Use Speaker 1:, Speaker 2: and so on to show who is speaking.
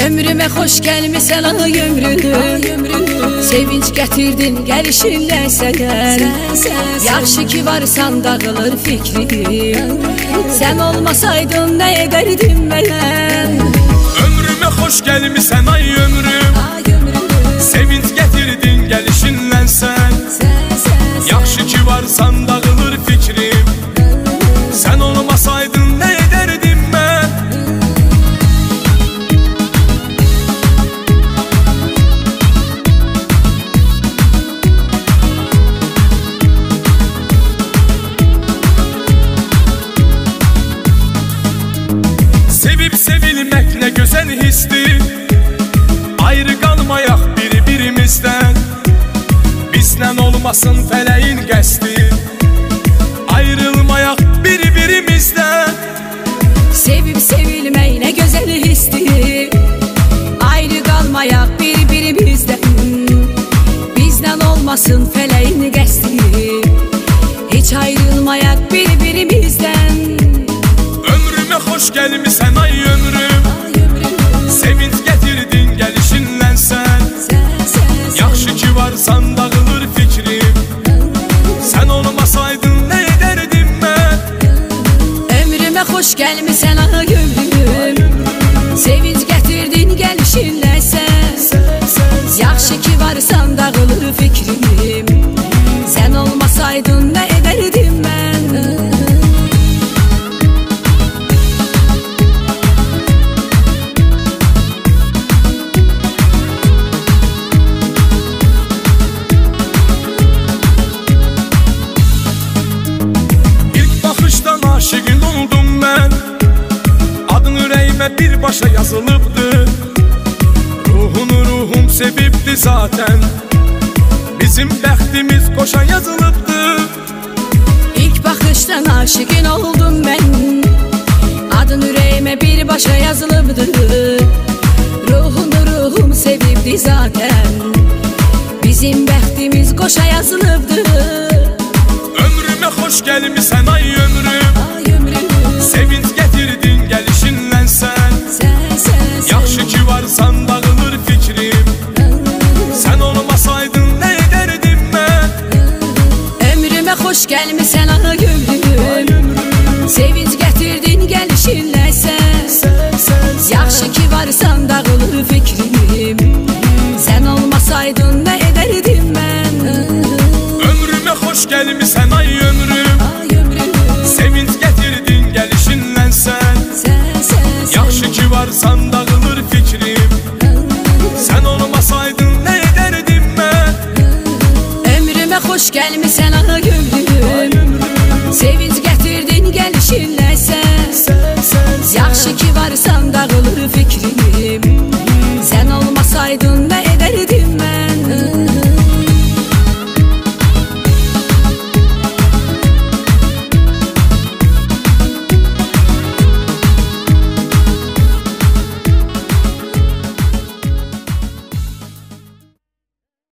Speaker 1: Ömrüme hoş gelmişsen ay ömrüm, sevinç getirdin gelişinlə sənə. Yaxşı ki varsan dağılır fikrim, sen olmasaydın ne ederdim mən?
Speaker 2: Ömrüme hoş gelmişsen ay ömrüm, sevinç getirdin gelişinlə sən. Yaxşı ki varsan dağılır fikrim, sen olmasaydın ne ederdim mən? Sevip sevilmek ne güzel histir, ayrı kalmayak birbirimizden. Bizden olmasın feleğin qəsdi, ayrılmayak birbirimizden.
Speaker 1: Sevip sevilmek ne güzel histir, ayrı kalmayak birbirimizden. Bizden olmasın feleğin qəsdi, hiç ayrılmayak birbirimizden.
Speaker 2: Ömrüme hoş gelmişsen ay ömrüm, sevinç getirdin gelişinlə sən. Yaxşı ki varsan dağılır fikrim, sen olmasaydın ne ederdim mən?
Speaker 1: Ömrüme hoş gelmişsen ay ömrüm, sevinç getirdin gelişinlə sən. Yaxşı ki varsan dağılır fikrim, sen olmasaydın ne ederdim mən?
Speaker 2: Aşığın oldum ben, adın yüreğime bir başa yazılıbdı. Ruhunu ruhum sevibdi zaten, bizim bəxtimiz qoşa yazılıbdı.
Speaker 1: İlk bakıştan aşığın oldum ben, adın yüreğime bir başa yazılıbdı. Ruhunu ruhum sevibdi zaten, bizim bəxtimiz qoşa yazılıbdı.
Speaker 2: Ömrüme hoş gelmişsen ay ömrüm, sevinç getirdin gelişinlə sən. Yaxşı ki varsan dağılır fikrim, sen olmasaydın ne ederdim mən?
Speaker 1: Ömrüme hoş gelmişsen ay ömrüm, sevinç getirdin gelişinlə sən. Yaxşı ki varsan dağılır fikrim, sen olmasaydın ne ederdim mən?
Speaker 2: Ömrüme hoş gelmişsen ay ömrüm, sevinç getirdin gelişinlə sən. Yaxşı ki varsan dağılır fikrim, sen olmasaydın ne ederdim mən?
Speaker 1: Ömrüme hoş gelmişsen ay ömrüm, sevinç getirdin gelişinlə sən. Yaxşı ki